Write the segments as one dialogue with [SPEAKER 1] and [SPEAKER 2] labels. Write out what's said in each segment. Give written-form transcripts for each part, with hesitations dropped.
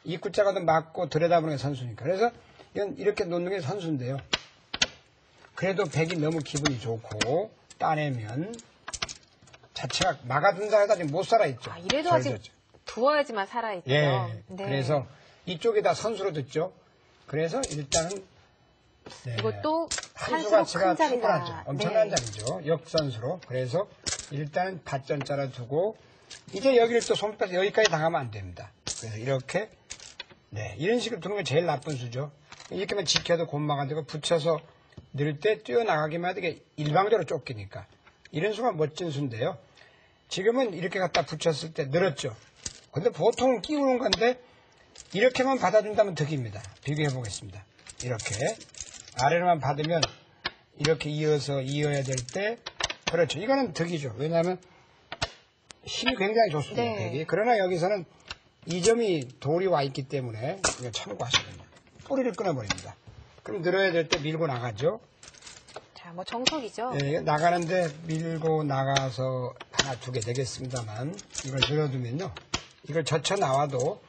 [SPEAKER 1] 입구자가도 맞고 들여다보는 게 선수니까. 그래서 이건 이렇게 놓는 게 선수인데요. 그래도 백이 너무 기분이 좋고 따내면 자체가 막아둔다 해도 아직 못 살아있죠.
[SPEAKER 2] 아, 이래도 아직 두어야지만 살아있죠.
[SPEAKER 1] 예.
[SPEAKER 2] 네.
[SPEAKER 1] 그래서 이쪽에다 선수로 듣죠. 그래서 일단은 네.
[SPEAKER 2] 이것도
[SPEAKER 1] 한 수가
[SPEAKER 2] 큰 자리다.
[SPEAKER 1] 충분하죠. 엄청난
[SPEAKER 2] 네.
[SPEAKER 1] 자리죠. 역선수로. 그래서 일단 밭전자로 두고 이제 여기를 또 손 빼서 여기까지 당하면 안 됩니다. 그래서 이렇게 네 이런 식으로 두는 게 제일 나쁜 수죠. 이렇게만 지켜도 곤마가 되고 붙여서 넣을 때 뛰어나가기만 해도 이게 일방적으로 쫓기니까 이런 수가 멋진 수인데요. 지금은 이렇게 갖다 붙였을 때 늘었죠. 근데 보통 끼우는 건데 이렇게만 받아준다면 득입니다. 비교해 보겠습니다. 이렇게 아래로만 받으면 이렇게 이어야 될 때 그렇죠. 이거는 득이죠. 왜냐하면 힘이 굉장히 좋습니다.
[SPEAKER 2] 네.
[SPEAKER 1] 백이. 그러나 여기서는 이 점이 돌이 와 있기 때문에 이거 참고하셔야 됩니다. 뿌리를 끊어버립니다. 그럼 늘어야 될 때 밀고 나가죠.
[SPEAKER 2] 자, 뭐 정석이죠.
[SPEAKER 1] 네, 나가는데 밀고 나가서 하나 두 개 되겠습니다만 이걸 늘어두면요. 이걸 젖혀 나와도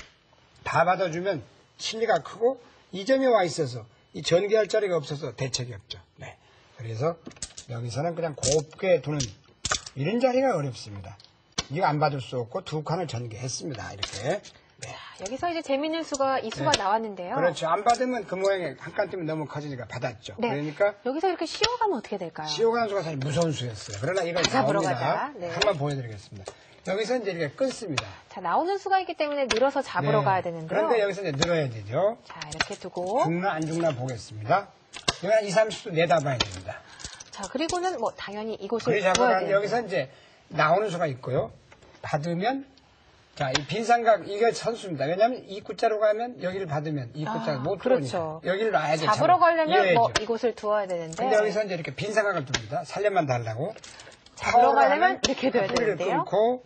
[SPEAKER 1] 다 받아주면 실리가 크고 이 점이 와 있어서 이 전개할 자리가 없어서 대책이 없죠. 네. 그래서 여기서는 그냥 곱게 두는 이런 자리가 어렵습니다. 이거 안 받을 수 없고 두 칸을 전개했습니다. 이렇게. 네.
[SPEAKER 2] 여기서 이제 재밌는 수가 이 수가 나왔는데요.
[SPEAKER 1] 그렇죠. 안 받으면 그 모양에 한 칸 뜨면 너무 커지니까 받았죠.
[SPEAKER 2] 네.
[SPEAKER 1] 그러니까
[SPEAKER 2] 여기서 이렇게 씌워가면 어떻게 될까요?
[SPEAKER 1] 씌워가는 수가 사실 무서운 수였어요. 그러나 이걸
[SPEAKER 2] 잡으러
[SPEAKER 1] 나옵니다.
[SPEAKER 2] 가자. 네.
[SPEAKER 1] 한번 보여드리겠습니다. 여기서 이제 이렇게 끊습니다.
[SPEAKER 2] 자, 나오는 수가 있기 때문에 늘어서 잡으러
[SPEAKER 1] 네.
[SPEAKER 2] 가야 되는데요.
[SPEAKER 1] 그런데 여기서 이제 늘어야 되죠.
[SPEAKER 2] 자, 이렇게 두고.
[SPEAKER 1] 죽나 안 죽나 보겠습니다. 이건 한 2, 30도 내다봐야 됩니다.
[SPEAKER 2] 자, 그리고는 뭐 당연히 이곳을
[SPEAKER 1] 그래
[SPEAKER 2] 두어야
[SPEAKER 1] 잡아가
[SPEAKER 2] 돼요.
[SPEAKER 1] 여기서 이제 나오는 수가 있고요. 받으면 자, 이 빈삼각 이게 선수입니다. 왜냐하면 입구자로 가면 여기를 받으면 입구자가 못
[SPEAKER 2] 그렇죠.
[SPEAKER 1] 들어오니까 여기를 놔야죠.
[SPEAKER 2] 잡으러 가려면
[SPEAKER 1] 이어야죠.
[SPEAKER 2] 뭐 이곳을 두어야 되는데.
[SPEAKER 1] 근데 여기서 이제 이렇게 빈삼각을 둡니다. 살려만 달라고.
[SPEAKER 2] 잡으러 가려면 이렇게 둬야
[SPEAKER 1] 뿌리를
[SPEAKER 2] 되는데요.
[SPEAKER 1] 끊고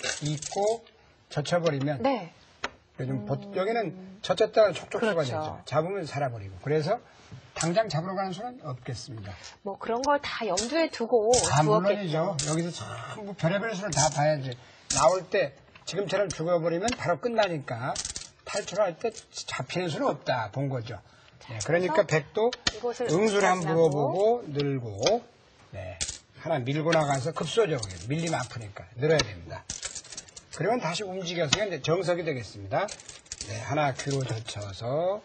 [SPEAKER 1] 입고 젖혀버리면
[SPEAKER 2] 네.
[SPEAKER 1] 요즘 여기는 젖혔다가 촉촉수가
[SPEAKER 2] 그렇죠.
[SPEAKER 1] 되죠. 잡으면 살아버리고. 그래서 당장 잡으러 가는 수는 없겠습니다.
[SPEAKER 2] 뭐 그런 걸 다 염두에 두고
[SPEAKER 1] 아,
[SPEAKER 2] 두었겠죠.
[SPEAKER 1] 물론이죠. 여기서 전부 별의별 수를 다 봐야지. 나올 때 지금처럼 죽어버리면 바로 끝나니까 탈출할 때 잡히는 수는 없다 본 거죠. 네, 그러니까 백도
[SPEAKER 2] 이곳을
[SPEAKER 1] 응수를 한번
[SPEAKER 2] 가지라고.
[SPEAKER 1] 물어보고 늘고 네, 하나 밀고 나가서 급소적으로 밀리면 아프니까 늘어야 됩니다. 그러면 다시 움직여서 이제 정석이 되겠습니다. 네, 하나 귀로 젖혀서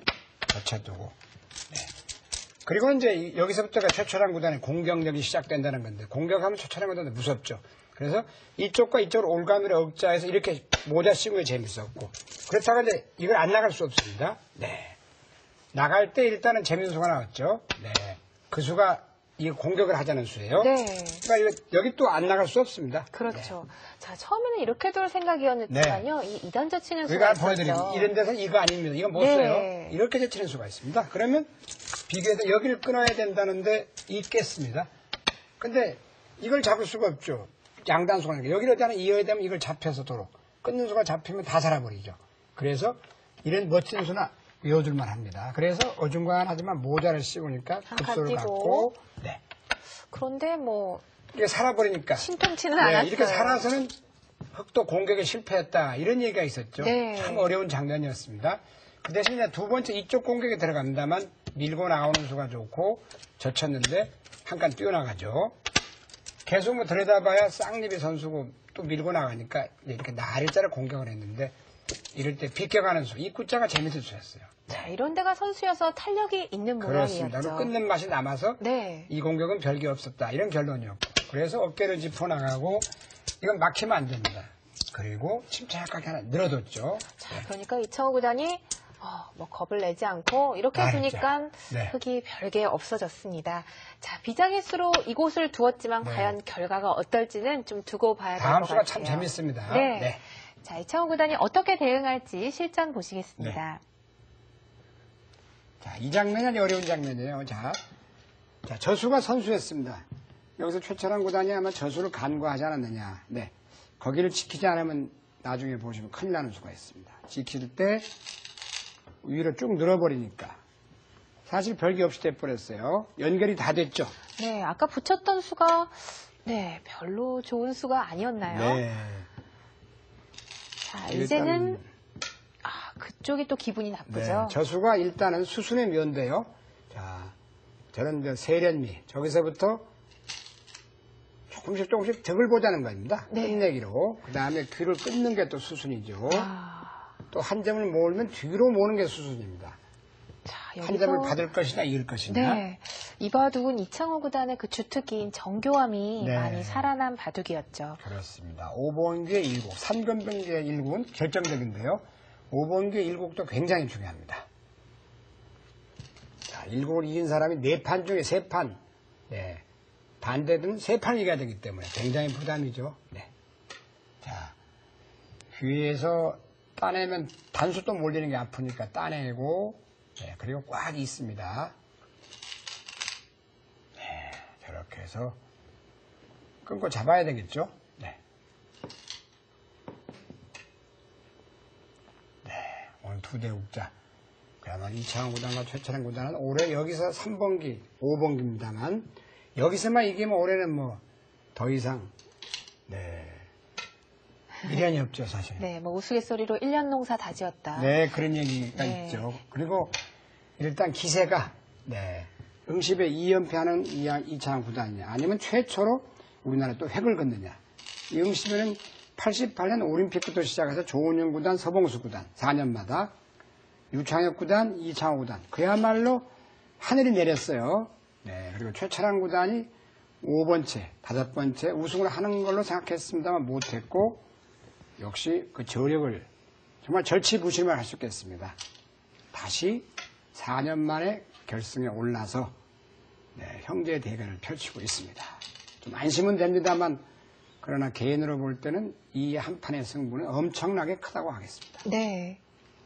[SPEAKER 1] 젖혀두고 네. 그리고 이제 여기서부터가 최초란 구단의 공격력이 시작된다는 건데 공격하면 최초란 구단은 무섭죠. 그래서 이쪽과 이쪽으로 올가미를 억자해서 이렇게 모자 씌우는 게 재밌었고 그렇다고 이제 이걸 안 나갈 수 없습니다. 네. 나갈 때 일단은 재밌는 수가 나왔죠. 네. 그 수가 이 공격을 하자는 수예요.
[SPEAKER 2] 네.
[SPEAKER 1] 그러니까 여기 또 안 나갈 수 없습니다.
[SPEAKER 2] 그렇죠. 자, 처음에는 이렇게 둘 생각이었는데요. 이 2단 젖히는 수가
[SPEAKER 1] 우리가
[SPEAKER 2] 있었죠.
[SPEAKER 1] 보여드리고 이런 데서 이거 아닙니다. 이거 못
[SPEAKER 2] 네.
[SPEAKER 1] 써요. 이렇게 젖히는 수가 있습니다. 그러면 비교해서 여기를 끊어야 된다는데 있겠습니다. 근데 이걸 잡을 수가 없죠. 양단수가 여기를 일단은 이어야 되면 이걸 잡혀서 도록 끊는 수가 잡히면 다 살아버리죠. 그래서 이런 멋진 수나 외워둘만 합니다. 그래서 어중간하지만 모자를 씌우니까 급소를
[SPEAKER 2] 띄고.
[SPEAKER 1] 갖고 네.
[SPEAKER 2] 그런데 뭐
[SPEAKER 1] 이게 살아버리니까
[SPEAKER 2] 신통치는
[SPEAKER 1] 네,
[SPEAKER 2] 않았어요.
[SPEAKER 1] 이렇게 살아서는 흑도 공격에 실패했다 이런 얘기가 있었죠.
[SPEAKER 2] 네.
[SPEAKER 1] 참 어려운 장면이었습니다. 그 대신 이제 두 번째 이쪽 공격에 들어갑니다만 밀고 나오는 수가 좋고 젖혔는데 한 칸 뛰어나가죠. 계속 뭐 들여다봐야 쌍립이 선수고 또 밀고 나가니까 이렇게 나일자를 공격을 했는데 이럴 때 비껴가는 수, 입구자가 재밌을 수였어요.
[SPEAKER 2] 자, 이런 데가 선수여서 탄력이 있는
[SPEAKER 1] 그렇습니다.
[SPEAKER 2] 모양이었죠.
[SPEAKER 1] 끊는 맛이 남아서
[SPEAKER 2] 네.
[SPEAKER 1] 이 공격은 별게 없었다. 이런 결론이었고. 그래서 어깨를 짚어나가고 이건 막히면 안 됩니다. 그리고 침착하게 하나 늘어뒀죠.
[SPEAKER 2] 자, 그러니까 이창호 구단이 뭐 겁을 내지 않고 이렇게 두니까
[SPEAKER 1] 네.
[SPEAKER 2] 흙이 별게 없어졌습니다. 자, 비장의수로 이곳을 두었지만
[SPEAKER 1] 네.
[SPEAKER 2] 과연 결과가 어떨지는 좀 두고 봐야 될 것
[SPEAKER 1] 다음
[SPEAKER 2] 같아요.
[SPEAKER 1] 수가 참 재밌습니다.
[SPEAKER 2] 네.
[SPEAKER 1] 네.
[SPEAKER 2] 자, 이창호 구단이 어떻게 대응할지 실전 보시겠습니다.
[SPEAKER 1] 자, 이 장면이 어려운 장면이에요. 자, 저수가 선수였습니다. 여기서 최철한 구단이 아마 저수를 간과하지 않았느냐. 네. 거기를 지키지 않으면 나중에 보시면 큰일 나는 수가 있습니다. 지킬 때 위로 쭉 늘어버리니까. 사실 별게 없이 돼버렸어요. 연결이 다 됐죠.
[SPEAKER 2] 네, 아까 붙였던 수가 별로 좋은 수가 아니었나요?
[SPEAKER 1] 네.
[SPEAKER 2] 자, 이제는 그쪽이 또 기분이
[SPEAKER 1] 네,
[SPEAKER 2] 나쁘죠.
[SPEAKER 1] 저수가 일단은 수순의 묘인데요. 자, 저는 이제 세련미, 저기서부터 조금씩 덕을 보자는 겁니다.
[SPEAKER 2] 네.
[SPEAKER 1] 끝내기로. 그 다음에 귀를 끊는 게 또 수순이죠.
[SPEAKER 2] 아,
[SPEAKER 1] 또 한 점을 모으면 뒤로 모으는 게 수순입니다.
[SPEAKER 2] 자,
[SPEAKER 1] 한 점을 받을 것이냐, 이길 것이냐.
[SPEAKER 2] 네. 이 바둑은 이창호 구단의 그 주특기인 정교함이
[SPEAKER 1] 네.
[SPEAKER 2] 많이 살아난 바둑이었죠.
[SPEAKER 1] 그렇습니다. 5번기의 일곡, 3건병기의 일곡은 결정적인데요. 5번기의 일곡도 굉장히 중요합니다. 자, 일곡을 이긴 사람이 4판 중에 3판, 네. 반대는 3판 이겨야 되기 때문에 굉장히 부담이죠. 네. 자, 귀에서 따내면 단수 또 몰리는 게 아프니까 따내고, 네, 그리고 꽉 있습니다. 네, 저렇게 해서 끊고 잡아야 되겠죠? 네. 네, 오늘 2대 국자. 그야말로 이창호 구단과 최철현 구단은 올해 여기서 3번기, 5번기입니다만, 여기서만 이기면 올해는 뭐, 더 이상, 네. 미련이 없죠, 사실.
[SPEAKER 2] 네, 뭐 우스갯소리로 1년 농사 다 지었다.
[SPEAKER 1] 네, 그런 얘기가
[SPEAKER 2] 네.
[SPEAKER 1] 있죠. 그리고 일단 기세가 네, 응시배 2연패하는 이창호 구단이냐 아니면 최초로 우리나라에 또 획을 긋느냐. 이 응시배는 88년 올림픽부터 시작해서 조은영 구단, 서봉수 구단 4년마다 유창혁 구단, 이창호 구단 그야말로 하늘이 내렸어요. 네, 그리고 최철환 구단이 5번째, 5번째 우승을 하는 걸로 생각했습니다만 못했고 역시 그 저력을 정말 절치부심을 할 수 있겠습니다. 다시 4년 만에 결승에 올라서 네, 형제 대결을 펼치고 있습니다. 좀 안심은 됩니다만 그러나 개인으로 볼 때는 이 한 판의 승부는 엄청나게 크다고 하겠습니다.
[SPEAKER 2] 네.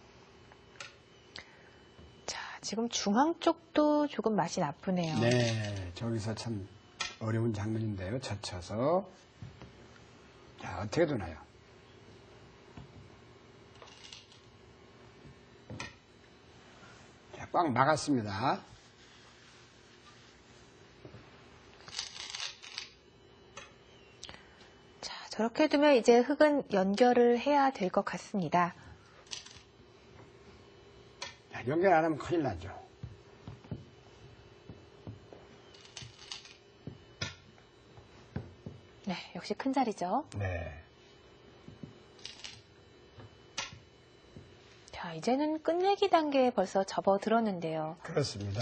[SPEAKER 2] 자, 지금 중앙 쪽도 조금 맛이 나쁘네요.
[SPEAKER 1] 네, 저기서 참 어려운 장면인데요. 젖혀서 자, 어떻게 되나요? 자, 꽉 막았습니다.
[SPEAKER 2] 자, 저렇게 두면 이제 흙은 연결을 해야 될 것 같습니다.
[SPEAKER 1] 자, 연결 안 하면 큰일 나죠.
[SPEAKER 2] 네, 역시 큰 자리죠.
[SPEAKER 1] 네.
[SPEAKER 2] 자, 이제는 끝내기 단계에 벌써 접어들었는데요.
[SPEAKER 1] 그렇습니다.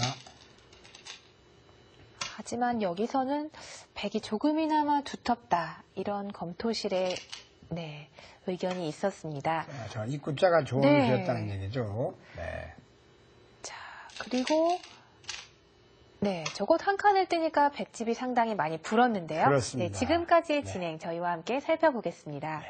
[SPEAKER 2] 하지만 여기서는 백이 조금이나마 두텁다. 이런 검토실의 네, 의견이 있었습니다.
[SPEAKER 1] 자, 저 입구자가 좋은
[SPEAKER 2] 네.
[SPEAKER 1] 수였다는 얘기죠. 네.
[SPEAKER 2] 자, 그리고 네, 저곳 한 칸을 뜨니까 백집이 상당히 많이 불었는데요.
[SPEAKER 1] 그렇습니다.
[SPEAKER 2] 네, 지금까지의
[SPEAKER 1] 네.
[SPEAKER 2] 진행 저희와 함께 살펴보겠습니다.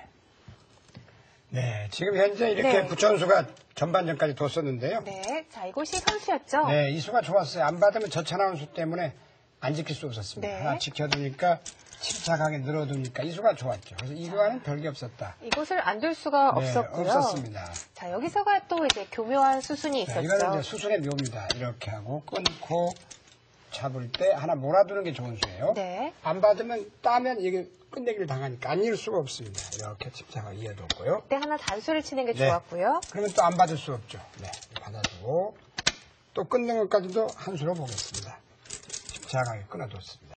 [SPEAKER 1] 네, 지금 현재 이렇게
[SPEAKER 2] 네.
[SPEAKER 1] 부천수가 전반전까지 뒀었는데요.
[SPEAKER 2] 네, 자, 이곳이 선수였죠?
[SPEAKER 1] 네, 이 수가 좋았어요. 안 받으면 저차나온 수 때문에 안 지킬 수 없었습니다.
[SPEAKER 2] 네.
[SPEAKER 1] 하나 지켜두니까 침착하게 늘어두니까 이 수가 좋았죠. 그래서 이거와는 별게 없었다.
[SPEAKER 2] 이곳을 안 둘 수가
[SPEAKER 1] 네,
[SPEAKER 2] 없었고요.
[SPEAKER 1] 없었습니다.
[SPEAKER 2] 자, 여기서가 또 이제 교묘한 수순이
[SPEAKER 1] 네,
[SPEAKER 2] 있었죠.
[SPEAKER 1] 이거는 이제 수순의 묘입니다. 이렇게 하고 끊고 잡을 때 하나 몰아두는 게 좋은 수예요.
[SPEAKER 2] 네.
[SPEAKER 1] 안 받으면 따면 이게 끝내기를 당하니까 안 이을 수가 없습니다. 이렇게 침착하게 이어뒀고요.
[SPEAKER 2] 그때 하나 단수를 치는 게
[SPEAKER 1] 네.
[SPEAKER 2] 좋았고요.
[SPEAKER 1] 그러면 또 안 받을 수 없죠. 네, 받아두고 또 끊는 것까지도 한 수로 보겠습니다. 침착하게 끊어뒀습니다.